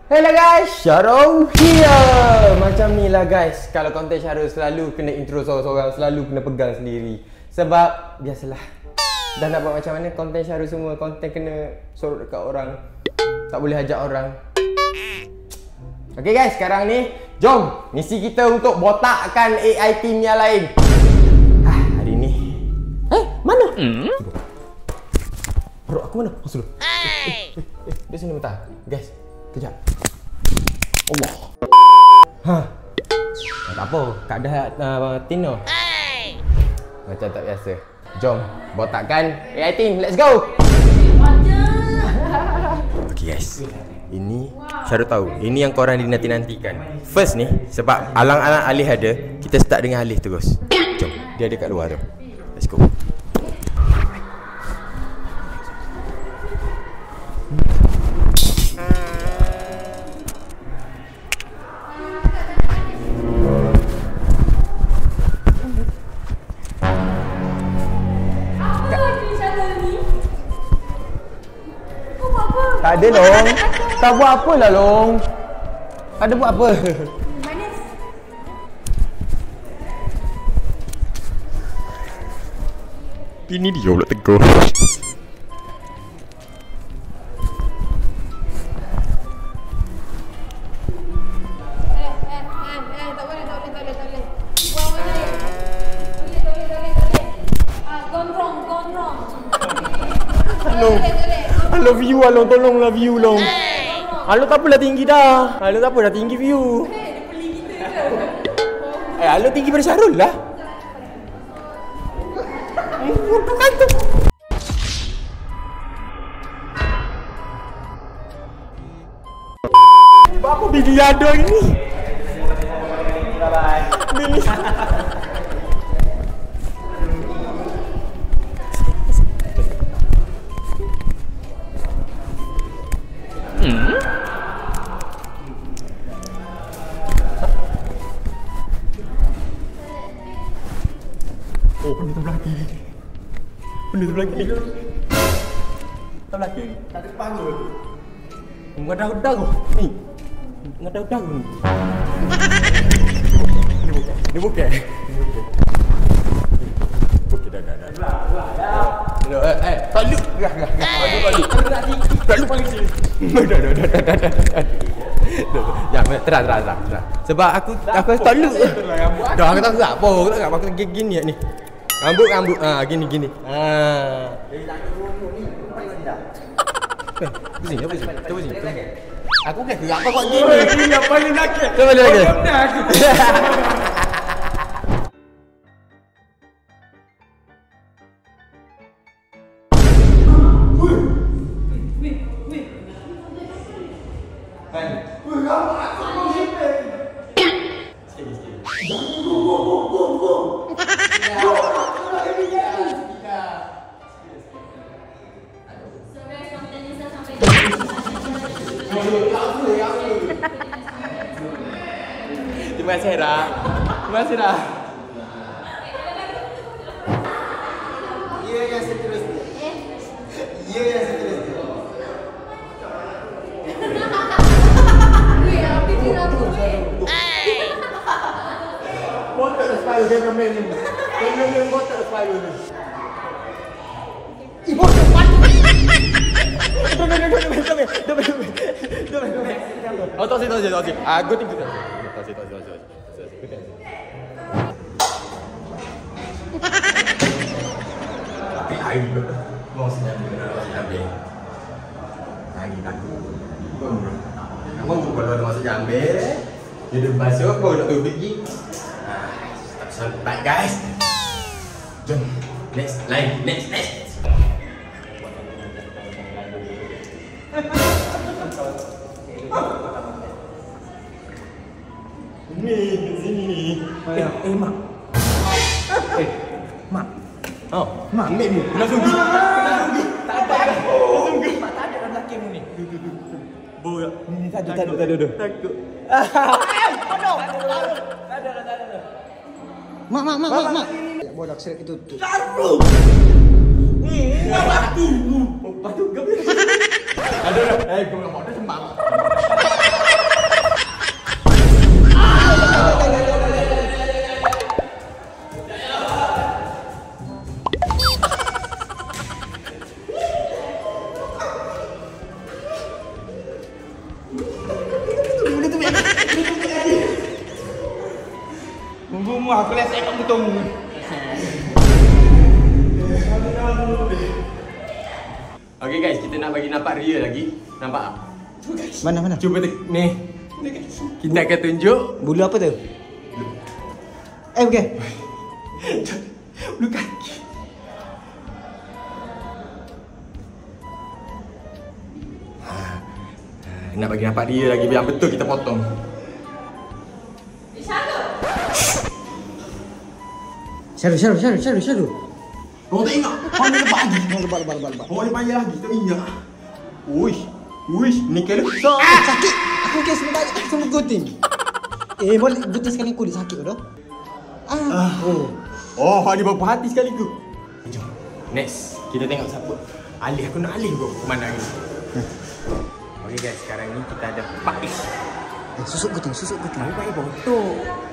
Hello guys, Syarul here. Macam ni lah guys, kalau konten Syarul selalu kena intro seorang-seorang, selalu kena pegang sendiri. Sebab biasalah, dah nak buat macam mana konten Syarul semua, konten kena sorot dekat orang, tak boleh ajak orang. Okay guys, sekarang ni jom misi kita untuk botakkan AI team yang lain. Hari ni mana? Bro, aku mana? Masuk dulu. Dia sini mentah. Guys, kejap. Allah. Tak apa, Kak dah Tino. Macam tak biasa. Jom botakkan AI team. Let's go. Okay guys, ini Syarul tahu, ini yang korang dinanti-nantikan. First ni, sebab alang-alang Alif ada, kita start dengan Alif terus. Jom, dia ada kat luar tu. Let's go. Tak ada Long. Tak buat apa lah Long. Ada buat apa? Manis. Ini dia pula tegur. Tak boleh. Buang balik. Boleh. Gone wrong. Long. I love you Long, tolonglah view Long. Long tak apalah tinggi dah. Long tak apa dah tinggi view. Dia beli kita ke? Long tinggi pada Syarul lah. Apa Billy ada ini? Bye-bye. Billy. Oh, benda tu belakang. Tak belakang. Tak ada kepala. Mengadau-dau ni. Mengadau-dau ni. Ni bukan. Okey dah. Tak luk. Tak luk paling sini. Dah. Terang. Sebab aku tak luk. Dah aku tak gerak apa. Aku tak gerak. Aku gini ni. Rambut. Gini. Jadi tak ada rumah ni. Pusing. Aku kan gerak apa buat gini. Ini yang paling nakal. Cuba lagi. Terima kasih Ra. Ya yang seterusnya. Apa dia nak buat? Botak dah spiral cameraman ni. Cameraman botak spiral ni. Botak patut. Oh, tak sih. Aku tinggal. Tak sih. Tapi air mau senyap ambil. Lagi takut. Kamu kalau ada masa ambil, dia masuk kau nak tubik lagi. Tak sampai guys. Jom. Next. Sini. Mak. Mak. Oh, mak ambil ni. Kena sungguh. Tak ada. Sungguh. Mak tak ada dalam belakang ni. Borak. Ni tak ada. Takut. Tak ada. Mak. Bodak serak itu. Taruh. Ni batu. Batu ke? Ada. Kau nak buat sembang. semua aku lesek kat betul. Okay guys, kita nak bagi nampak real lagi. Nampak tak? Mana? Cuba ni. Kita akan tunjuk Bulu apa tu? Bukan. bulu kaki. Nak bagi nampak dia lagi yang betul kita potong. Syaru. Kau tak ingat? Kau nak lepas lagi. Lebat. Kau nak panjang lagi, tak ingat. Uish, ni kena. Sakit. Aku kes semua gunting. Boleh gunting sekali kulit sakit dah. Oh, dia berapa hati sekali tu. Jom. Next, kita tengok siapa. Aku nak alih kau pemandangan ni. Okay guys, sekarang ni kita ada Faiz. Susuk gunting. Baik botok.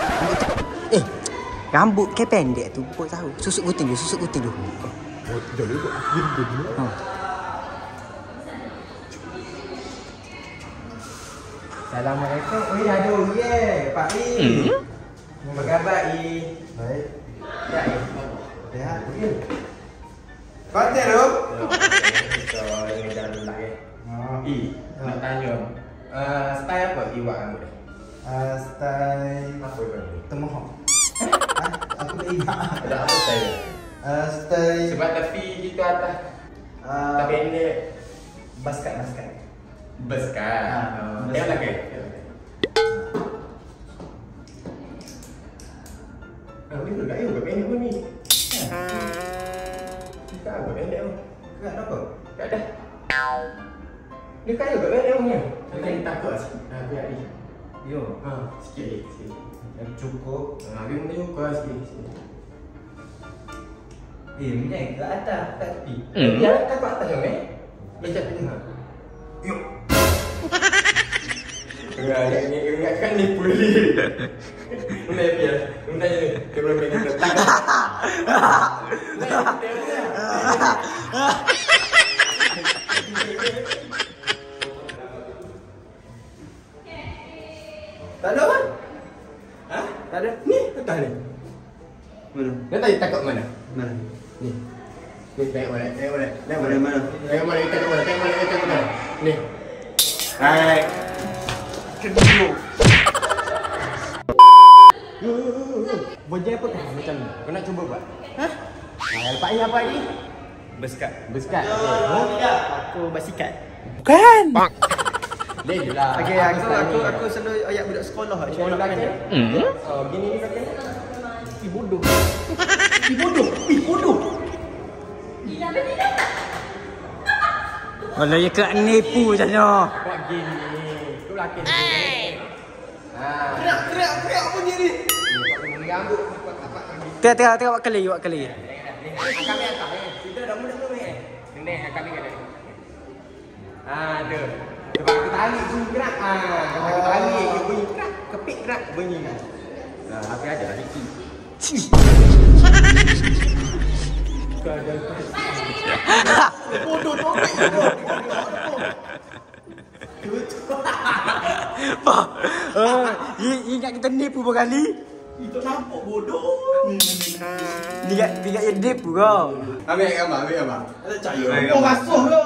Rambut ke pendek tu, buat tahu. Susuk gunting dulu. Jom dulu aku dulu. Assalamualaikum. Aduh, Faiz. Apa khabar, Baik. Ya, Sehat. Konten tu? Ini dah dulu lagi. Nak tanya. Style apa iwak rambut ni? Style Apa iwak ni? Tomohawk. Aku tak ingat. Ada apa style? Style Sebab tepi gitu atas. Tak pendek. basket. Besar. Tengok lagi. Ni tu tak ada pendek pun ni. Tak ada pendek pun. Enggak apa? Tak ada. Ni kaya kat pendek pun ni. Saya takut lah sikit. Biar ni. Yo, Sikit. yang cukup. Dia pun juga sikit. Minyak ke atas, tak tepi. Ya, takut atas yang ni. Macam ni. Yuk. Ingatkan ni pulih. Boleh biar. Tanya ni. Dia belum pegang letak. Tak ada kan? Tak ada. Ni atas ni. Mana? Dia tadi takut mana? Mana? Ni. Ni tengok mana? Mana? Tengok mana? Ni. Hai. Kedua. Bojai apa kah macam ni? Kau nak cuba buat? Lepas ni apa ni? Beskat. Tidak. Aku basikat. Boleh je lah. Okey, aku selalu ayat budak sekolah. Sekolah kaki. Oh, gini ni kaki. Bodoh. Kalau ya kena nipu macam ni. Buat gini. Tu laki ni. Teriak bunyi ni. Ni rambut apa lagi? Tengok buat kali. Kami atas ni. Kita dah mula tu ni. Ni kami ada. Tu. Sebab aku tarik bunyi kerak. Aku tarik dia bunyi kerak. Kepik kerak bunyi. Aku ada lah sikit. Bodoh tu. Ingat kita nipu berkali. Itu nampak bodoh. Ingat dia nipu kau. Ambil gambar. Ada cahaya. Oh, basuh ke?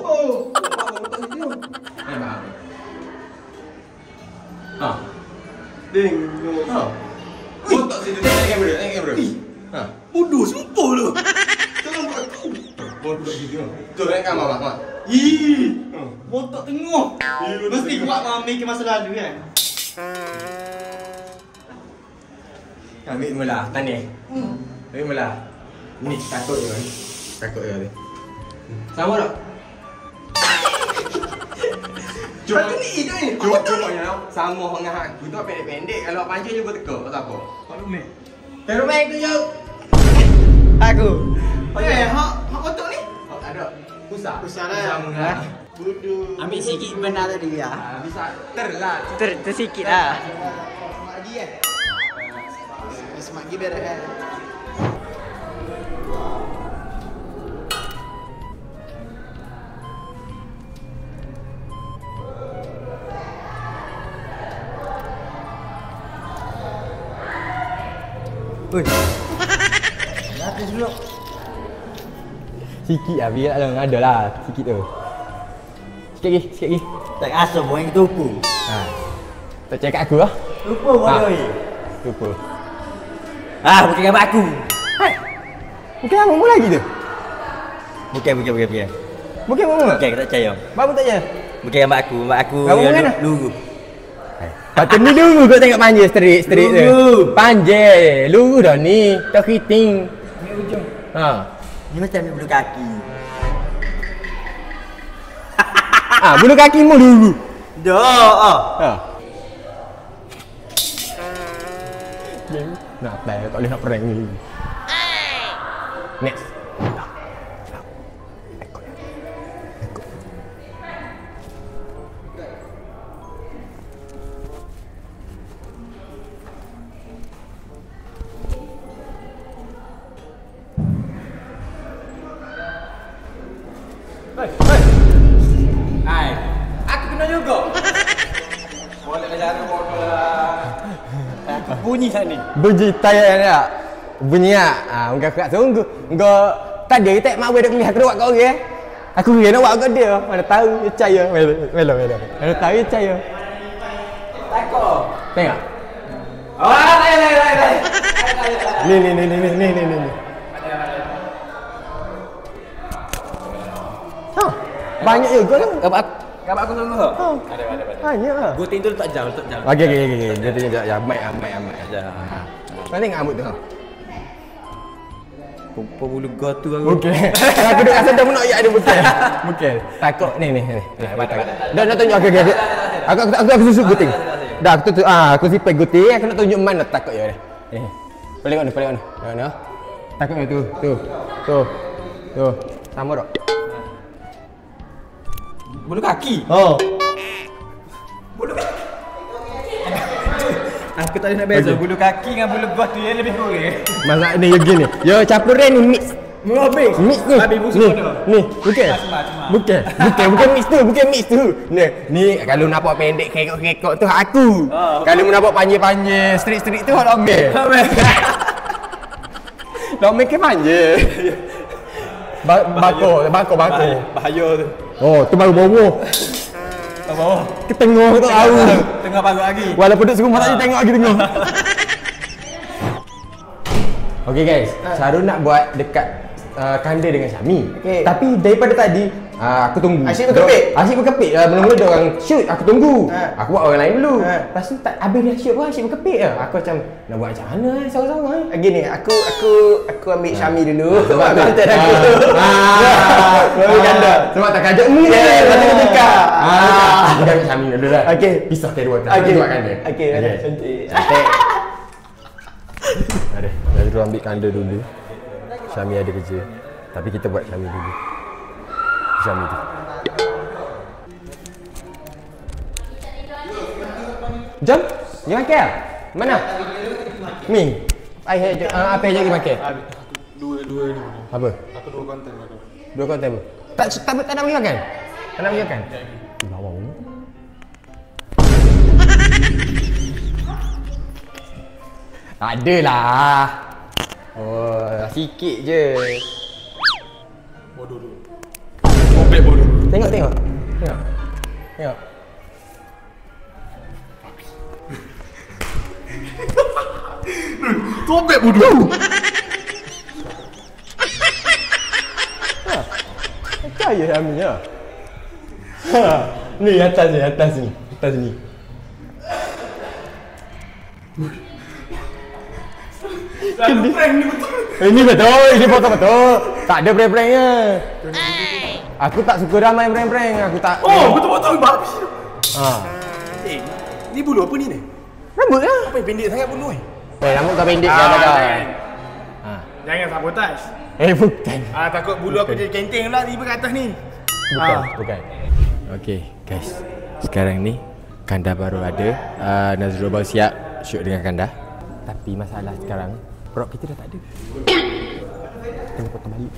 Botok situ. Tengok kamera. Bodoh sumpah lu. Jangan buat tu. Botok situ. Tu tengok gambar, Mak. Botak tengah. Mesti kuat mami ke masa lalu kan. Ambil mula. Tanya. Ambil mula. Ni takut je. Ni. Sama tak? Satu ni je ni. Cuma yang sama dengan aku tu pendek-pendek. Kalau panjang je bertekuk. Pasal apa? Kalau mek. Terus main tu je. Aku. Hak botak ni. Oh, tak ada. Pusat. Pusat lah. Bodoh. Ambil sikit benar tadi ya. Bisa terlah. Tersikit lah. Semak lagi kan? Semak lagi beres kan? Oi. Atas dulu. Sikit lah, biar ada lah. Sikit tu. Sikit lagi. Tak asam orang itu tupu. Ha. Tak cakap aku lah. Lupa bodoh. Lupa. Bukan gambar aku. Hai. Bukan apa lagi tu? Bukan. Bukan apa? Bukan, aku tak percaya. Baru tak je. Bukan gambar aku. Gambar aku Gambar yang mana? lugu. Patut ni luru kau tengok panjang straight tu. Luru. Panjang. Luru dah ni. Tak keriting. Ni ujung. Ha. Ni macam ni bulu kaki. Bulu kaki mu luru. Dah. Ha. Nak tak boleh nak prank ni. Next. Hai. Aku kena juga. Boleh jalan bola. Aku bunyi sana ni. Bunyi tayar ni tak? Bunyi tak? Muka aku tak tunggu. Muka tadi tak mak boleh melihat keluar kau orang. Aku kira nak buat kau dia. Mana tahu dia percaya. Melo. Mana tahu dia percaya. Takut. Tengok. Lain. Ni. Ha. Banyak juga tu. Gambar aku tunggu. Ada. Banyak lah. Gua tinggal tak jauh. Okey. Dia tengok sekejap. Mic. Kau tengok rambut tu. Pompa bulu gua tu aku. Okey. Aku duduk rasa dah nak ayat dia bukan. Takut ni. Dah tunjuk okey. Aku susuk guting. Dah aku tutup aku simpan guting, aku nak tunjuk mana takut je ni. Balik mana? Mana? Takut tu. Tu. Sama tak? Bulu kaki. Oh. Bulu kaki. Aku tak nak beza bulu kaki dengan bulu gua tu yang lebih kurang. Masak ni gini. Yo campuran ni mix. Habis. Mix tu. Habis busuk dah. Ni, bukan. Cuma. Bukan mix tu. Ni kalau nampak pendek kekok tu aku. Kalau nampak panjang street tu hak Lomel. Lomel ke panjang. Bako. Bahaya tu. Oh, tu baru bawah. Bawah. Ke tengah tu tahu. Tengah pagar lagi. Walaupun duduk serumah tak tengok lagi tengah. Okey guys, Syarul nak buat dekat kanda dengan Syami. Okey. Tapi daripada tadi aku tunggu. Asyik berkepit. Mula-mula dia orang shoot, aku tunggu. Aku buat orang lain dulu. Ha. Lepas tu tak habis dia shoot pun asyik berkepit je. Aku macam nak buat macam mana seorang-seorang. Gini, aku ambil Syami dulu. Sebab aku hantar aku. Baru ganda. Sebab tak kajak ni. Lepas tu tukar. Kita ambil Syami dulu dah. Okey. Pisah kedua. Okey. Buat kanda. Okey, cantik. Ada. Dari ambil kanda dulu. Syami ada kerja. Tapi kita buat Syami dulu. Syami tu. Jom. Pergi makan. Mana? Mi. Apa yang jadi makan? Dua ni. Apa? Aku dua konten. Dua konten apa? Tak nak pergi makan? Tak nak pergi makan? Bawang ni. Adalah. Oh, sikit je. Bodoh dulu. Komplit bodoh. Tengok. Komplit bodoh. Percaya Syami lah. Ni atas ni. Lalu prank ni betul. Ini betul, ini foto betul. Tak ada prank-pranknya. Aku tak suka ramai prank-prank. Aku tak. Oh, betul-betul babi. Ni bulu apa ni? Rambut lah. Apa yang pendek sangat bulu ni? Rambut kau pendek je dah. Jangan sabotage. Bukan. Takut bulu aku jadi kenteng pula tiba kat atas ni. Bukan. Okey, guys. Sekarang ni kanda baru ada. Nazrul baru siap shoot dengan kanda. Tapi masalah sekarang perut kita dah tak ada. Kena potong balik.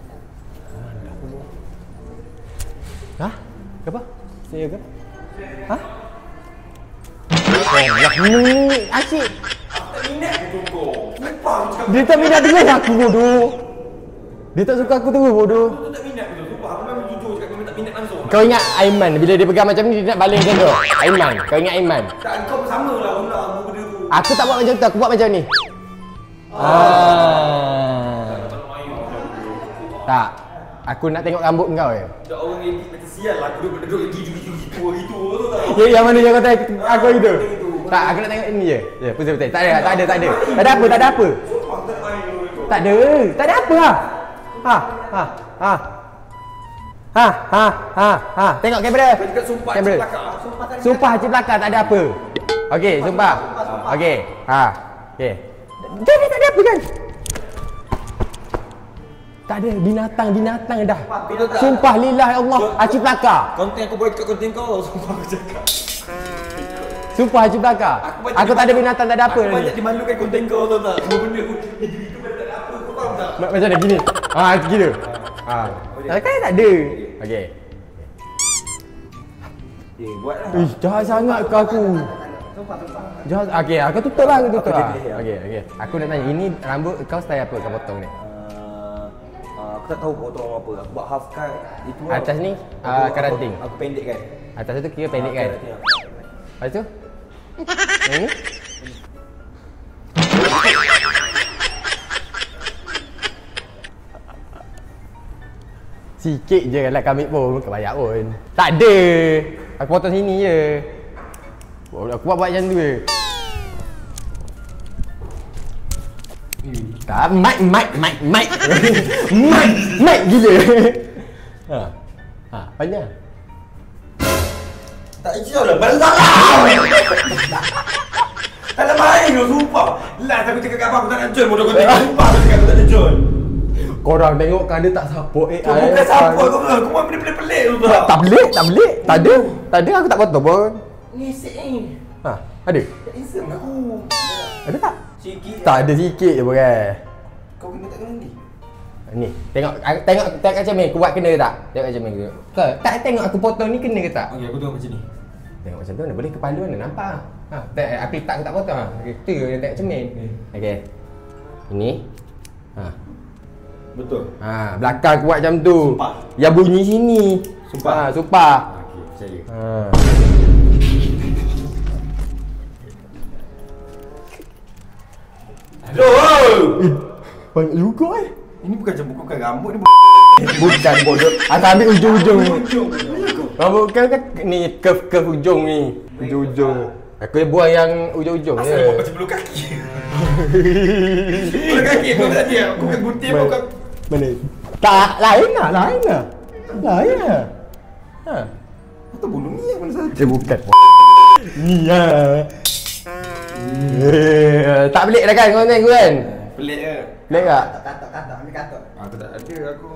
Hah? Apa? Saya ke? Hah? Asyik. Dia tak minat dengan aku bodoh. Dia tak suka aku terus bodoh. Aku tak minat tu. Sumpah aku memang jujur cakap aku tak minat langsung. Kau ingat Aiman bila dia pegang macam ni dia nak baling macam tu? Aiman, kau ingat Aiman? Tak, kau pun sama lah benda aku benda tu. Aku tak buat macam tu, aku buat macam ni. Tak. Aku nak tengok rambut kau je. Tak orang edit macam sial lah. Aku duduk gitu tu tak. Yang mana yang kau tanya aku itu? Tak, aku nak tengok ini je. Ya, betul. Tak ada. Tak ada apa. Sumpah tak main tu. Tak ada apa lah. Tengok kamera. Kau cakap sumpah Kamera. cik belakang. Sumpah cik belakang tak ada apa. Okey, sumpah. Okey. Okey. Jadi tak ada apa kan? Tak ada binatang dah. Sumpah lillah ya Allah, acik belakang. Konten aku buat kat konten kau. Sumpah aku cakap. Sumpah acik belakang. Aku tak ada binatang, tak ada apa Aku banyak lagi. dimalukan konten kau tahu tak? Semua benda aku itu benda tak ada apa. Kau faham tak? Macam mana gini? Gitu. Kan tak ada. Okey. Buatlah. Jahat sangat kau aku. Jahat. Okey, aku tutup lah. Okey. Aku nak tanya, ini rambut kau style apa kau potong ni? Aku tak tahu potong apa. Aku buat half cut itu. Atas ni karanting. Aku pendek kan. Atas tu kira pendek kan? Lepas tu? Yang ni? Sikit je kalau kami pun, bukan banyak pun. Tak ada. Aku potong sini je. Aku buat macam tu je. Tak, mic gila. Panjang. Tak hijau lah. Balas lah. Tak nak main tu, sumpah. Lah, tapi cakap kat abang aku tak nak join. Bodoh konten. Sumpah aku cakap aku tak nak join. Korang tengok kan dia tak support AI. Tu bukan siapa kau bilang. Kau buat benda pelik-pelik tu tak? Tak pelik. Tak ada, aku tak potong pun. Ngesek ni. Ada? Tak insert aku. Ada tak? Sikit. Tak ada sikit je boleh. Kau kena tak kena ni. Ni, tengok macam ni, aku buat kena ke tak? Tengok macam ni ke? Tak tengok aku potong ni kena ke tak? Okey, aku tengok macam ni. Tengok macam tu mana boleh kepala mana nampak. Aku letak aku tak potong. Itu yang tengok cermin. Okey. Ini. Betul. Belakang aku buat macam tu. Sumpah. Yang bunyi sini. Sumpah. Sumpah. Okey, percaya. Hello. Banyak juga Ini bukan macam bukan rambut ni. Bukan bodoh. Aku ambil ujung-ujung ni. Ujung. Rambut kan ni curve ujung ni. Ujung-ujung. Aku buang yang ujung-ujung je. Asal buat macam bulu kaki. Bulu kaki kau tadi aku kan gunting kau. Mana? Tak, lain lah. Atau bulu ni yang mana saja. Dia bukan. Ni lah. Tak pelik dah kan konten aku kan? Pelik ke? Pelik tak? Katok, ambil katok. Aku tak ada aku.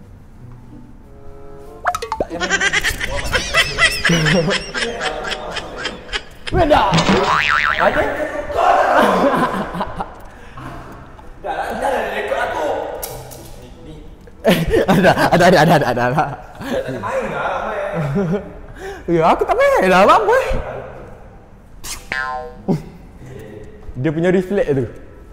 Beda. Ada? Dah rekod aku. Ada. Tak ada main lah, main. Ya, aku tak main lah, apa? Dia punya refleks tu.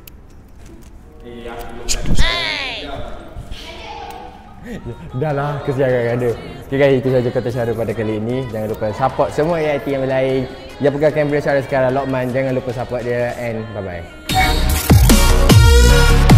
Dah lah, kesian ada. Okay guys, itu saja kata Syarul pada kali ini. Jangan lupa support semua AIT yang lain yang pegang kamera Syarul sekarang, Lokman. Jangan lupa support dia and bye-bye.